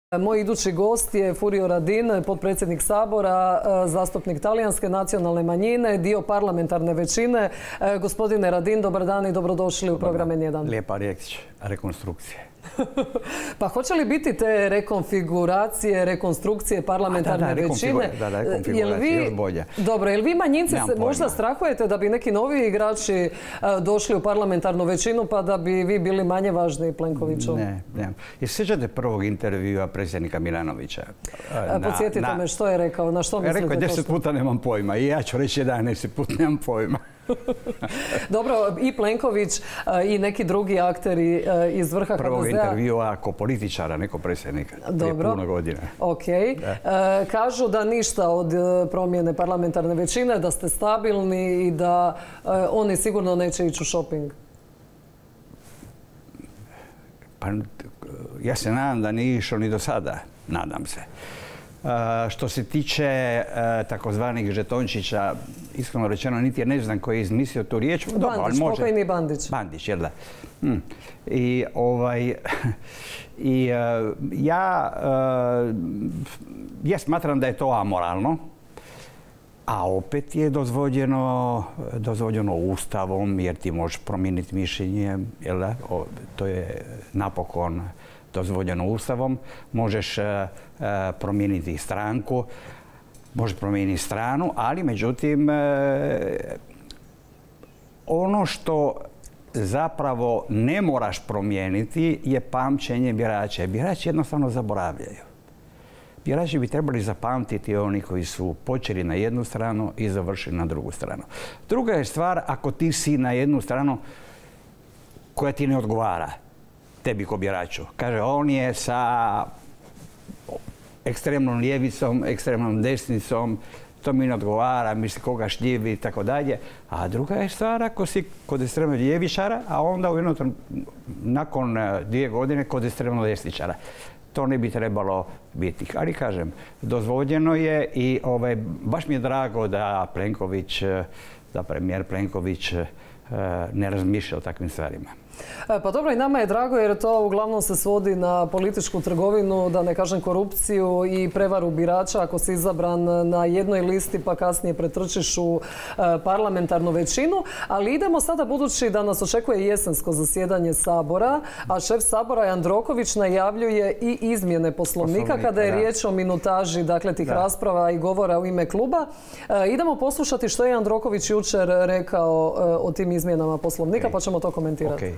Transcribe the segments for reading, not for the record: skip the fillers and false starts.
Moj idući gost je Furio Radin, potpredsjednik Sabora, zastupnik talijanske nacionalne manjine, dio parlamentarne većine. Gospodine Radin, dobar dan i dobrodošli u program N1. Lijepa riječ, rekonstrukcije. Pa hoće li biti te rekonfiguracije, rekonstrukcije parlamentarne većine? Da, rekonfiguracije, još bolje. Dobro, jel vi manjinci se možda strahujete da bi neki novi igrači došli u parlamentarnu većinu pa da bi vi bili manje važni Plenkoviću? Ne. I sjećate prvog intervjua predsjednika Milanovića? Podsjetite me što je rekao, na što mislite? Rekao je 10 puta nemam pojma i ja ću reći 11 puta nemam pojma. Dobro, i Plenković i neki drugi akteri iz vrha HDZ-a. Prvog intervjua ako političara, neko predsjednika. Dobro. Puno godina. Ok. Kažu da ništa od promjene parlamentarne većine, da ste stabilni i da oni sigurno neće ići u shopping. Pa ja se nadam da nije išao ni do sada. Nadam se. Što se tiče takozvanih žetončića, iskreno rečeno, niti ne znam koji je izmislio tu riječ. Bandić, pokojni Bandić. Bandić, jel da? Ja smatram da je to amoralno, a opet je dozvoljeno Ustavom, jer ti možeš promijeniti mišljenje, jel da? To je napokon dozvoljeno Ustavom, možeš promijeniti stranku, možeš promijeniti stranu, ali međutim ono što zapravo ne moraš promijeniti je pamćenje birača. Birači jednostavno zaboravljaju. Birači bi trebali zapamtiti oni koji su počeli na jednu stranu i završili na drugu stranu. Druga je stvar ako ti si na jednu stranu koja ti ne odgovara tebi ko biraču. Kaže, on je sa ekstremnom ljevicom, ekstremnom desnicom, to mi ne odgovara, misli koga šljivi i tako dalje. A druga je stvar ako si kod ekstremnog ljevičara, a onda nakon 2 godine kod ekstremnog desničara. To ne bi trebalo biti. Ali kažem, dozvoljeno je i baš mi je drago da premijer Plenković ne razmišlja o takvim stvarima. Pa dobro, i nama je drago jer to uglavnom se svodi na političku trgovinu, da ne kažem korupciju i prevaru birača ako si izabran na jednoj listi pa kasnije pretrčiš u parlamentarnu većinu. Ali idemo sada, budući da nas očekuje jesensko zasjedanje Sabora, a šef Sabora Jandroković najavljuje i izmjene Poslovnika kada je riječ o minutaži tih rasprava i govora u ime kluba. Idemo poslušati što je Jandroković jučer rekao o tim izmjenama Poslovnika, pa ćemo to komentirati.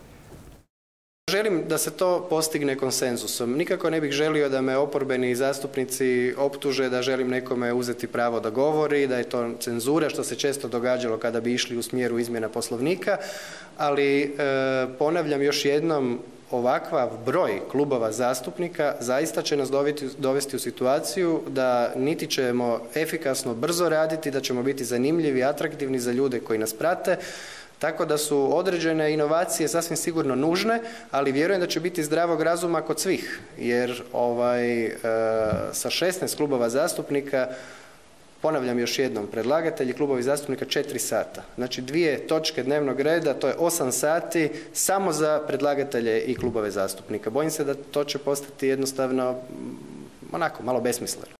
Želim da se to postigne konsenzusom. Nikako ne bih želio da me oporbeni zastupnici optuže da želim nekome uzeti pravo da govori, da je to cenzura, što se često događalo kada bi išli u smjeru izmjena Poslovnika, ali ponavljam još jednom, ovakav broj klubova zastupnika zaista će nas dovesti u situaciju da niti ćemo efikasno brzo raditi, da ćemo biti zanimljivi, atraktivni za ljude koji nas prate. Tako da su određene inovacije sasvim sigurno nužne, ali vjerujem da će biti zdravog razuma kod svih, jer sa 16 klubova zastupnika, ponavljam još jednom, predlagatelji klubovi zastupnika 4 sata. Znači 2 točke dnevnog reda, to je 8 sati samo za predlagatelje i klubove zastupnika. Bojim se da to će postati jednostavno onako malo besmisleno.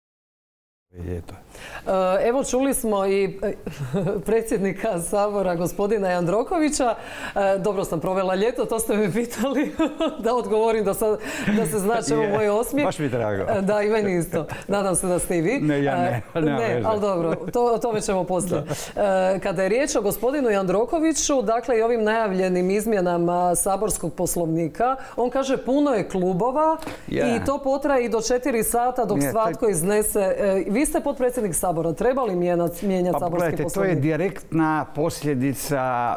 Evo čuli smo i predsjednika Sabora gospodina Jandrokovića. Dobro sam provela ljeto, to ste me pitali da odgovorim da se zna čemu moj osmijeh. Baš mi drago. Da, i meni isto. Nadam se da ste i vi. Ne, ja ne. Ne, ali dobro, o tome ćemo poslije. Kada je riječ o gospodinu Jandrokoviću, dakle i ovim najavljenim izmjenama saborskog Poslovnika, on kaže puno je klubova i to potraje i do 4 sata dok svatko iznese. Vi ste potpredsjednik Sabora, treba li mijenjati saborski Poslovnik? To je direktna posljedica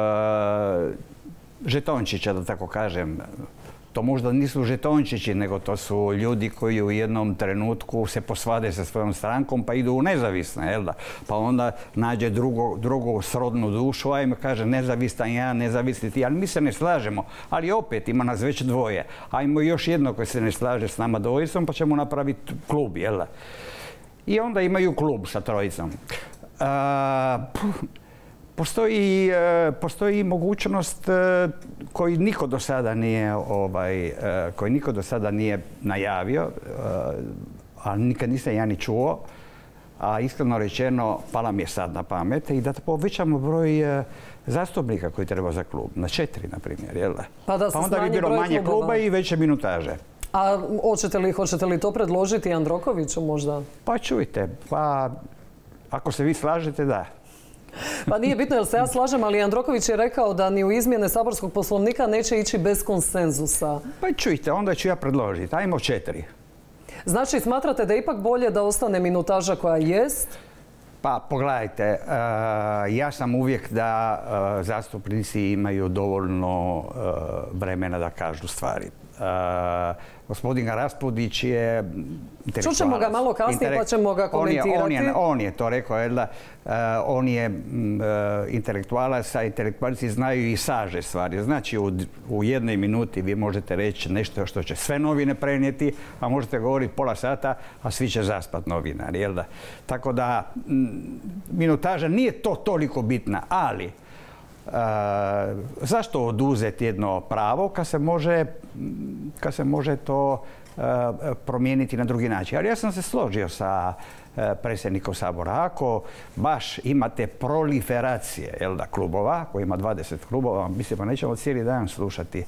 žetončića, da tako kažem. To možda nisu žetončići, nego to su ljudi koji u jednom trenutku se posvade sa svojom strankom pa idu u nezavisne, jel da? Pa onda nađe drugu srodnu dušu, a im kaže nezavistan ja, nezavisni ti, ali mi se ne slažemo. Ali opet ima nas već 2. Ajmo još jedno koji se ne slaže s nama 2 pa ćemo napraviti klub, jel da? I onda imaju klub sa 3. Postoji mogućnost koju niko do sada nije najavio, a nikad nisam ja ni čuo, a iskreno rečeno pala mi je sad na pamet, i da povećamo broj zastupnika koji treba za klub. Na 4, na primjer, jel da? Pa onda bi bilo manje kluba i veće minutaže. A hoćete li to predložiti Jandrokoviću možda? Pa čujte, ako se vi slažete, da. Pa nije bitno jel se ja slažem, ali Jandroković je rekao da ni u izmjene saborskog poslovnika neće ići bez konsenzusa. Pa čujte, onda ću ja predložiti. Ajmo 4. Znači, smatrate da je ipak bolje da ostane minutaža koja jest? Pa pogledajte, ja sam uvijek da zastupnici imaju dovoljno vremena da kažu stvari. Gospodin Raspudić je intelektualac. Čućemo ga malo kasnije pa ćemo ga komentirati. On je to rekao, jel da? On je intelektualac, a intelektualci znaju i saže stvari. Znači, u 1 minuti vi možete reći nešto što će sve novine prenijeti, a možete govoriti pola sata, a svi će zaspat novinari, jel da? Tako da, minutaža nije to toliko bitna, ali zašto oduzeti jedno pravo kad se može to promijeniti na drugi način? Ali ja sam se složio sa predsjednikom Sabora. Ako baš imate proliferacije, jel da, klubova, koji ima 20 klubova, mislim, pa nećemo cijeli dan slušati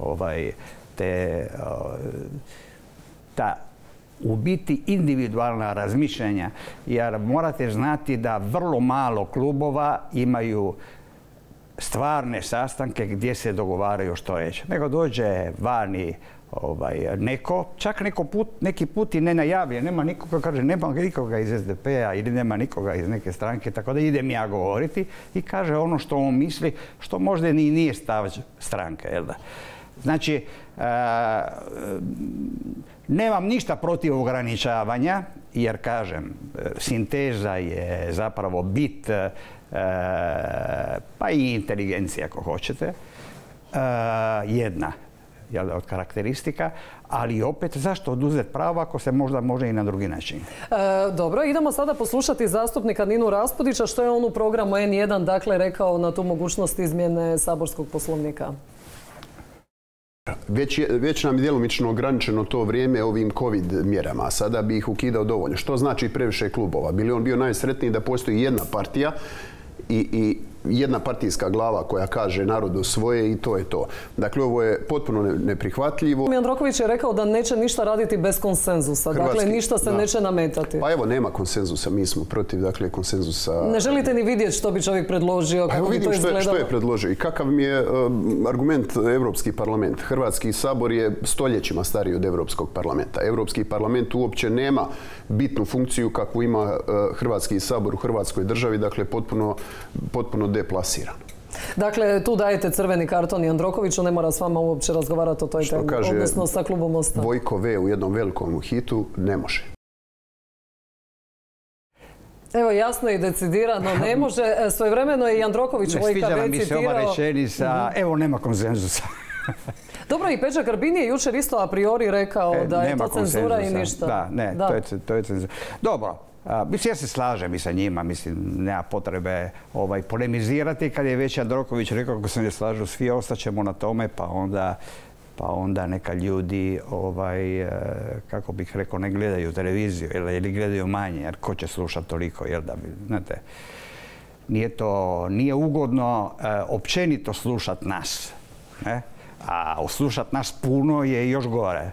ta u biti individualna razmišljanja, jer morate znati da vrlo malo klubova imaju stvarne sastanke gdje se dogovaraju što reći. Nego dođe vani čak neki put i ne najavlje, nema nikoga, kaže nema nikoga iz SDP-a ili nema nikoga iz neke stranke, tako da idem ja govoriti i kaže ono što on misli, što možda ni nije stav stranke, jel da? Znači, nemam ništa protiv ograničavanja, jer kažem, sinteza je zapravo bit, pa i inteligencija ako hoćete, jedna od karakteristika, ali opet zašto oduzeti pravo ako se možda može i na drugi način? Dobro, idemo sada poslušati zastupnika Ninu Raspudića što je on u programu N1 dakle rekao na tu mogućnost izmjene saborskog poslovnika. Već nam je djelomično ograničeno to vrijeme ovim COVID mjerama, a sada bi ih ukidao dovoljno. Što znači previše klubova? Bi li on bio najsretniji da postoji jedna partija i jedna partijska glava koja kaže narodu svoje i to je to. Dakle, ovo je potpuno neprihvatljivo. Jandroković je rekao da neće ništa raditi bez konsenzusa. Dakle, ništa se neće nametati. Pa evo, nema konsenzusa. Mi smo protiv, dakle, konsenzusa. Ne želite ni vidjeti što bi čovjek predložio, kako bi to izgledalo? Što je predložio i kakav mi je argument Europski parlament. Hrvatski sabor je stoljećima stariji od Europskog parlamenta. Europski parlament uopće nema bitnu funkciju kakvu ima Hrvatski sabor u Hrvatskoj državi, dakle, potpuno deplasiran. Dakle, tu dajete crveni karton Jandrokoviću, ne mora s vama uopće razgovarati o toj temi, odnosno sa klubom Mosta. Vojko V u jednom velikom hitu ne može. Evo, jasno i decidirano ne može. Svojevremeno je Jandroković Vojka V citirao... Ne sviđala mi se ova rečenica, evo nema konsenzusa. Dobro, i Peđa Grbin je jučer isto a priori rekao da je to cenzura i ništa. Da, ne, to je cenzura. Dobro. Ja se slažem i sa njima, mislim, nema potrebe polemizirati kad je već Jandroković rekao kako se ne slažu svi, ostaćemo na tome, pa onda neka ljudi, kako bih rekao, ne gledaju televiziju ili gledaju manje, jer ko će slušati toliko, jer da bi, znate, nije ugodno općenito slušati nas, ne? A slušati nas puno je još gore.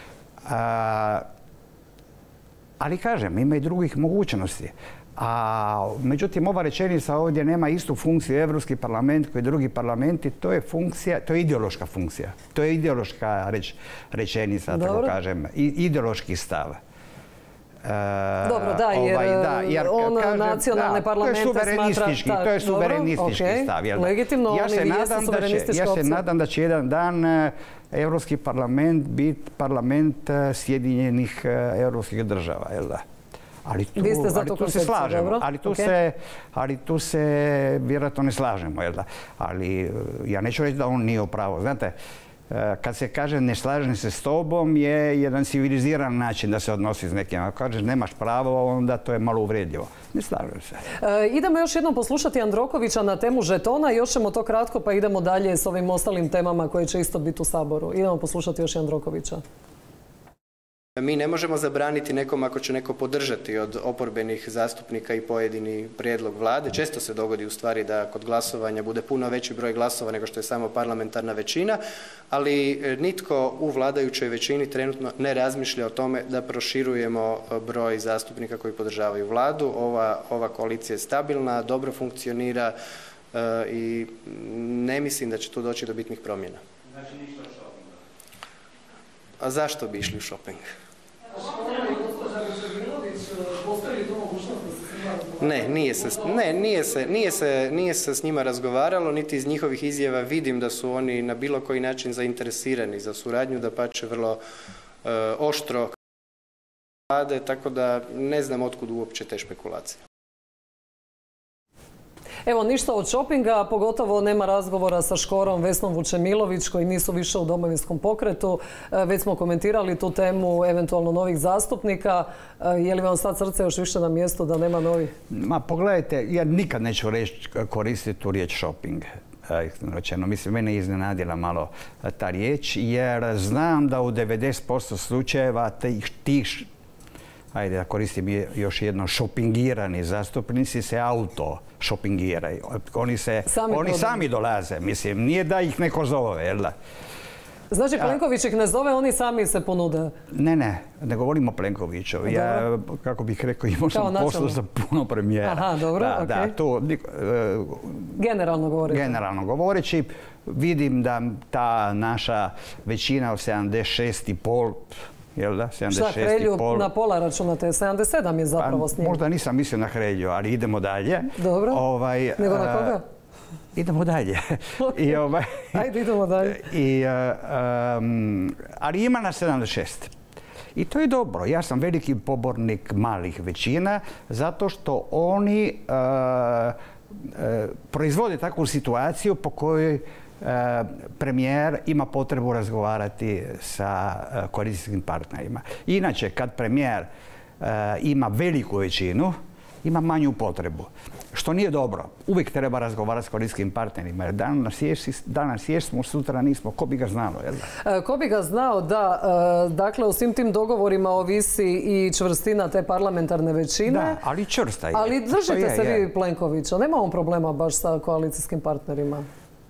Ali kažem, ima i drugih mogućnosti. Međutim, ova rečenica ovdje nema istu funkciju Europski parlament koji drugi parlamenti. To je ideološka funkcija. To je ideološka rečenica, tako kažem. Ideološki stav. Dobro, da, jer on nacionalne parlamente smatra... To je suverenistički stav. Legitimno, oni jesu suverenistička opcija. Ja se nadam da će jedan dan Europski parlament biti parlament Sjedinjenih europskih država, jel da? Vi ste za to koncepciju, dobro? Ali tu se vjerojatno ne slažemo, jel da? Ali ja neću reći da on nije u pravu. Znate, kad se kaže ne slažem se s tobom je jedan civiliziran način da se odnosi s nekim. Ako kažeš nemaš pravo, onda to je malo uvredljivo. Ne slažem se. Idemo još jednom poslušati Jandrokovića na temu žetona. Još ćemo to kratko pa idemo dalje s ovim ostalim temama koje će isto biti u Saboru. Idemo poslušati još Jandrokovića. Mi ne možemo zabraniti nekom ako će neko podržati od oporbenih zastupnika i pojedini prijedlog vlade. Često se dogodi u stvari da kod glasovanja bude puno veći broj glasova nego što je samo parlamentarna većina, ali nitko u vladajućoj većini trenutno ne razmišlja o tome da proširujemo broj zastupnika koji podržavaju vladu. Ova koalicija je stabilna, dobro funkcionira i ne mislim da će tu doći do bitnih promjena. Znači ništa o šopingu? A zašto bi išli u šoping? Ne, nije se s njima razgovaralo, niti iz njihovih izjava vidim da su oni na bilo koji način zainteresirani za suradnju, dapače vrlo oštro rade, tako da ne znam otkud uopće te špekulacije. Evo, ništa od šopinga, pogotovo nema razgovora sa Škorom, Vesnom Vučemilović, koji nisu više u Domovinskom pokretu. Već smo komentirali tu temu eventualno novih zastupnika. Je li vam sad srce još više na mjestu da nema novih? Ma pogledajte, ja nikad neću koristiti tu riječ šoping. Rečeno. Mislim, mene je iznenadila malo ta riječ, jer znam da u 90% slučajeva tih ajde da koristim još jedno, šopingirani zastupnici se auto šopingiraju. Oni sami dolaze, mislim, nije da ih neko zove, jel da? Znači, Plenković ih ne zove, oni sami se ponude? Ne govorim o Plenkoviću. Ja, kako bih rekao, imao sam poslu za puno premijera. Aha, dobro, okej. Generalno govoreći, vidim da ta naša većina od 76,5, jel da? 76,5. Šta, Hrelju na pola računate? 77 je zapravo s njim. Možda nisam mislio na Hrelju, ali idemo dalje. Dobro. Nego na koga? Idemo dalje. Ajde, idemo dalje. Ali ima na 76. I to je dobro. Ja sam veliki pobornik malih većina, zato što oni proizvode takvu situaciju po kojoj premijer ima potrebu razgovarati sa koalicijskim partnerima. Inače, kad premijer ima veliku većinu, ima manju potrebu. Što nije dobro. Uvijek treba razgovarati s koalicijskim partnerima. Jer danas jesmo, sutra nismo. Ko bi ga znalo? Ko bi ga znao, da. Dakle, u svim tim dogovorima ovisi i čvrstina te parlamentarne većine. Da, ali čvrsta je. Ali držite se vi Plenkovića. Nema on problema baš sa koalicijskim partnerima.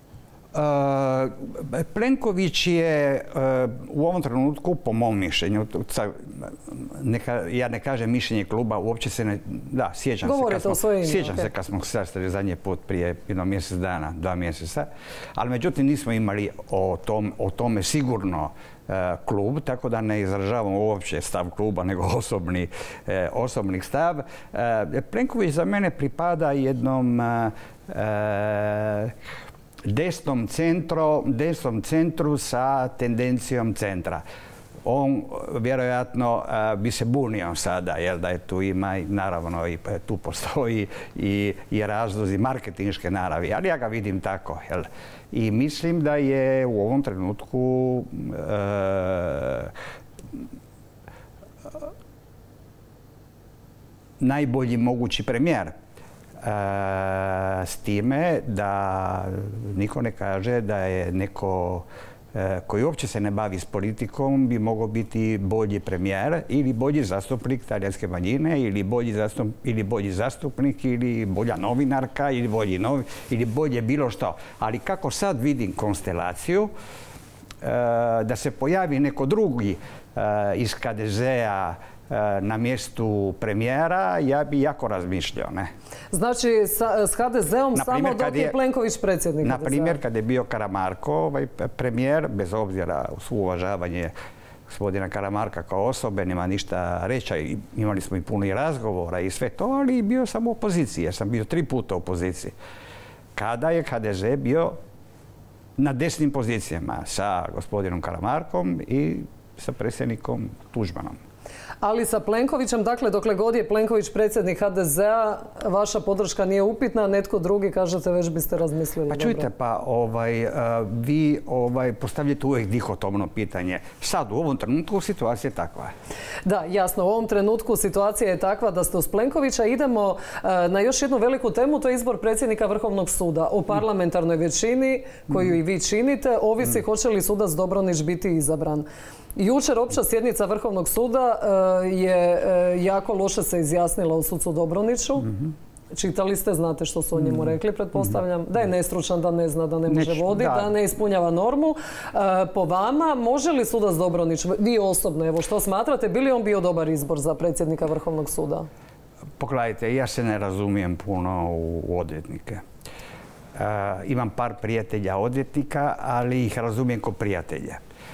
Plenković je u ovom trenutku, po mom mišljenju, ja ne kažem mišljenje kluba, uopće se ne... Da, sjećam se kad smo sastali zadnji put prije mjesec dana, 2 mjeseca, ali međutim nismo imali o tome sigurno klub, tako da ne izražavam uopće stav kluba, nego osobni stav. Plenković za mene pripada jednom desnom centru sa tendencijom centra. On vjerojatno bi se bunio sada, jer da je tu ima, naravno, i tu postoji i razlozi marketinške naravi, ali ja ga vidim tako. Jel? I mislim da je u ovom trenutku najbolji mogući premijer. S time da niko ne kaže da je neko koji uopće se ne bavi s politikom bi mogao biti bolji premijer ili bolji zastupnik talijanske manjine ili bolji zastupnik ili bolja novinarka ili bolje bilo što. Ali kako sad vidim konstelaciju da se pojavi neko drugi iz HDZ-a na mjestu premijera, ja bi jako razmišljao, ne? Znači, s HDZ-om samo dok je Plenković predsjednik HDZ-a? Na primjer, kad je bio Karamarko premijer, bez obzira u svo uvažavanje gospodina Karamarka kao osobe, nema ništa reći, imali smo i puno i razgovora i sve to, ali bio sam u opoziciji, jer sam bio 3 puta u opoziciji. Kada je HDZ bio na desnim pozicijama sa gospodinom Karamarkom i sa predsjednikom Tuđmanom. Ali sa Plenkovićem, dakle, dokle god je Plenković predsjednik HDZ-a, vaša podrška nije upitna, netko drugi, kažete, već biste razmislili. Pa čujte, vi postavljate uvijek dihotomno pitanje. Sad, u ovom trenutku situacija je takva. Da, jasno, u ovom trenutku situacija je takva da ste uz Plenkovića. Idemo na još jednu veliku temu, to je izbor predsjednika Vrhovnog suda. O parlamentarnoj većini, koju i vi činite, ovisi hoće li sudac Dobronić biti izabran. Jučer opća sjednica Vrhovnog suda je jako loše se izjasnila o sucu Dobroniću. Čitali ste, znate što su o njemu rekli, pretpostavljam. Da je nestručan, da ne zna, da ne može voditi, da ne ispunjava normu. Po vama, može li sudac Dobronić, vi osobno, evo što smatrate, bi li on bio dobar izbor za predsjednika Vrhovnog suda? Pogledajte, ja se ne razumijem puno u odvjetnike. Imam par prijatelja odvjetnika, ali ih razumijem kao prijatelje.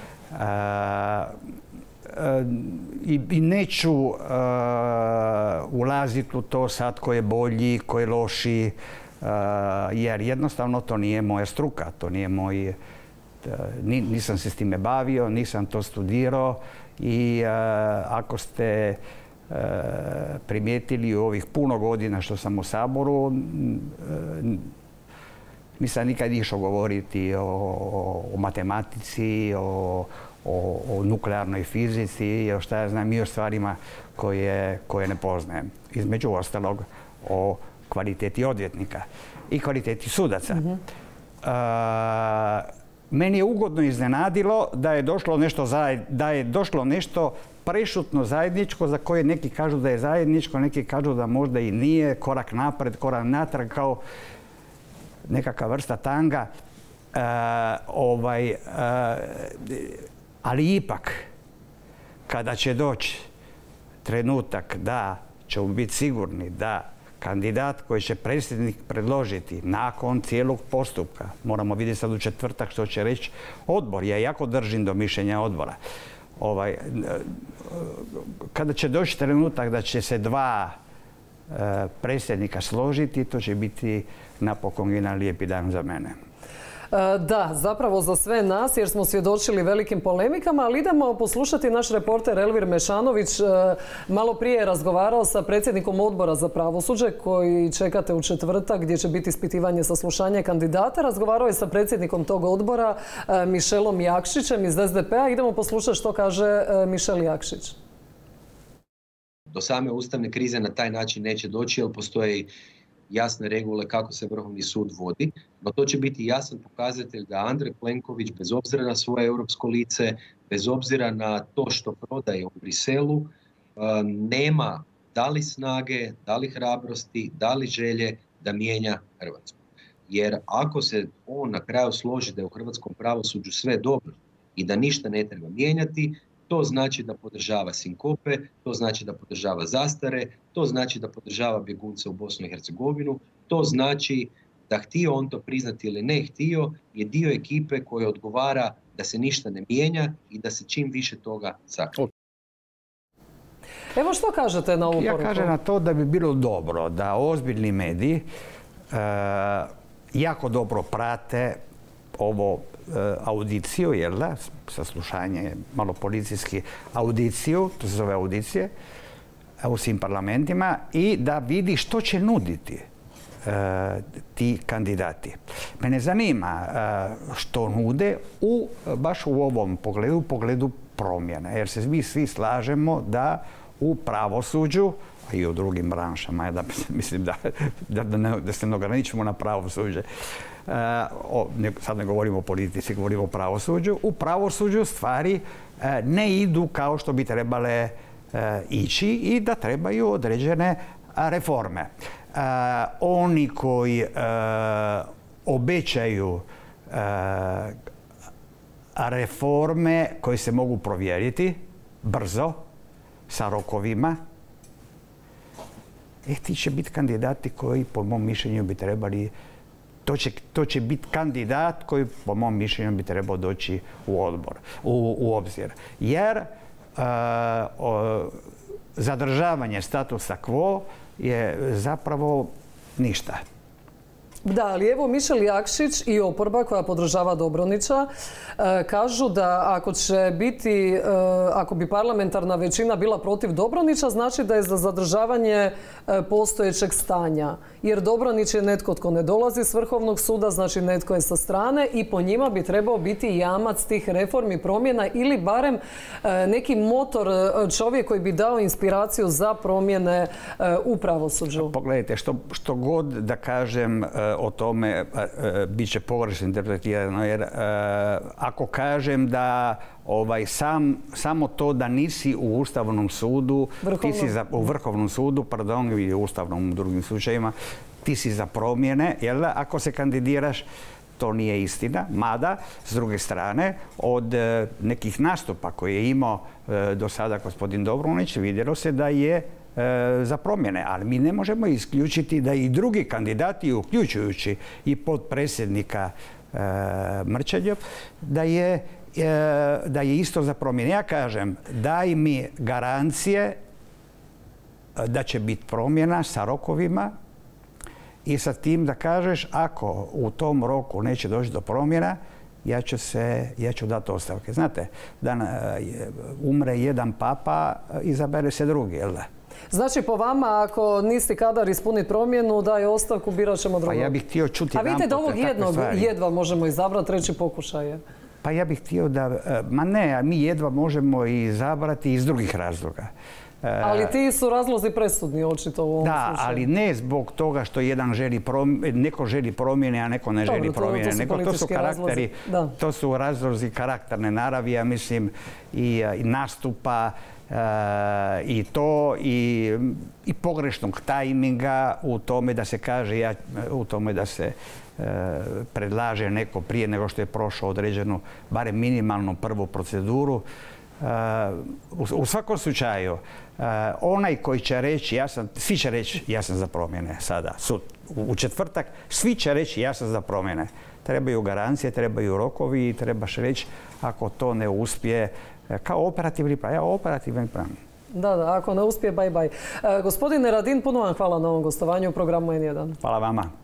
I neću ulaziti u to sad ko je bolji, ko je loši, jer jednostavno to nije moja struka, to nije moj... Nisam se s time bavio, nisam to studirao i ako ste primijetili u ovih puno godina što sam u Saboru, nisam nikad išao govoriti o matematici, o nuklearnoj fizici i šta ja znam i o stvarima koje ne poznajem. Između ostalog o kvaliteti odvjetnika i kvaliteti sudaca. Meni je ugodno iznenadilo da je došlo nešto prešutno zajedničko za koje neki kažu da je zajedničko, neki kažu da možda i nije, korak napred, korak natrag, kao nekakva vrsta tanga. Ali ipak, kada će doći trenutak da ćemo biti sigurni da kandidat koji će predsjednik predložiti nakon cijelog postupka, moramo vidjeti sad u četvrtak što će reći odbor, ja jako držim do mišljenja odbora, kada će doći trenutak da će se dva predsjednika složiti, to će biti napokon jedan lijepi dan za mene. Da, zapravo za sve nas, jer smo svjedočili velikim polemikama, ali idemo poslušati naš reporter Elvir Mešanović. Malo prije je razgovarao sa predsjednikom odbora za pravosuđe koji čekate u četvrtak gdje će biti ispitivanje saslušanja kandidata. Razgovarao je sa predsjednikom tog odbora Mišelom Jakšićem iz SDP-a. Idemo poslušati što kaže Mišel Jakšić. Do same ustavne krize na taj način neće doći, jer postoje jasne regule kako se Vrhovni sud vodi, no to će biti jasan pokazatelj da Andrej Plenković, bez obzira na svoje europsko lice, bez obzira na to što prodaje u Briselu, nema da li snage, da li hrabrosti, da li želje da mijenja Hrvatsku. Jer ako se on na kraju složi da je u hrvatskom pravosuđu sve dobro i da ništa ne treba mijenjati, to znači da podržava sinkope, to znači da podržava zastare, to znači da podržava bjegunce u Bosnu i Hercegovinu, to znači da htio on to priznati ili ne htio, je dio ekipe koja odgovara da se ništa ne mijenja i da se čim više toga sakrije. Evo što kažete na ovu poruku? Ja kažem na to da bi bilo dobro da ozbiljni mediji jako dobro prate ovo audiciju, jel da, saslušanje, malo policijski audiciju, to se zove audicije, u svim parlamentima i da vidi što će nuditi ti kandidati. Mene zanima što nude baš u ovom pogledu promjena, jer se mi svi slažemo da u pravosuđu, a i u drugim branšama, mislim da se ne ograničimo na pravosuđe. Sad ne govorimo o politici, govorimo o pravosuđu. U pravosuđu stvari ne idu kao što bi trebale ići i da trebaju određene reforme. Oni koji obećaju reforme koje se mogu provjeriti brzo, sa rokovima, ti će biti kandidati koji, po mom mišljenju, bi trebali... To će biti kandidat koji, po mom mišljenju, bi trebao doći u obzir. Jer zadržavanje statusa quo je zapravo ništa. Da, ali evo Mišel Jakšić i oporba koja podržava Dobronića kažu da ako bi parlamentarna većina bila protiv Dobronića, znači da je za zadržavanje postojećeg stanja. Jer Dobronić je netko tko ne dolazi s Vrhovnog suda, znači netko je sa strane i po njima bi trebao biti jamac tih reformi, promjena ili barem neki motor, čovjek koji bi dao inspiraciju za promjene u pravosuđu. Pogledajte, što god da kažem o tome bit će pogrešno interpretirano, jer ako kažem da samo to da nisi u Ustavnom sudu, u Vrhovnom sudu, pardon, i u Ustavnom u drugim slučajevima, ti si za promjene, jel da, ako se kandidiraš, to nije istina, mada, s druge strane, od nekih nastupa koje je imao do sada gospodin Dobronić, vidjelo se da je za promjene, ali mi ne možemo isključiti da i drugi kandidati, uključujući i potpredsjednika Mrčeljov, da je isto za promjene. Ja kažem, daj mi garancije da će biti promjena sa rokovima i sa tim da kažeš ako u tom roku neće doći do promjena, ja ću dati ostavke. Znate, da umre jedan papa, izabere se drugi, jel da? Znači, po vama, ako nisi kadar ispuniti promjenu, daj ostavku, birat ćemo drugog. Pa ja bih htio čuti... A vidite da ovog jednog jedva možemo izabrati, treći pokušaj je. Pa ja bih htio da... Ma ne, mi jedva možemo izabrati iz drugih razloga. Ali ti su razlozi presudni, očito u ovom slučaju. Da, ali ne zbog toga što neko želi promjene, a neko ne želi promjene. To su karakteri, to su razlozi karakterne naravi, ja mislim, i nastupa, i to, i pogrešnog tajminga u tome da se kaže, u tome da se predlaže neko prije nego što je prošao određenu, barem minimalnu prvu proceduru. U svakom slučaju, onaj koji će reći, svi će reći ja sam za promjene sada, u četvrtak, svi će reći ja sam za promjene. Trebaju garancije, trebaju rokovi i trebaš reći ako to ne uspije, kao operativni plan. Operativni plan. Da, ako ne uspije, bye bye. Gospodine Radin, puno vam hvala na ovom gostovanju u programu N1. Hvala vama.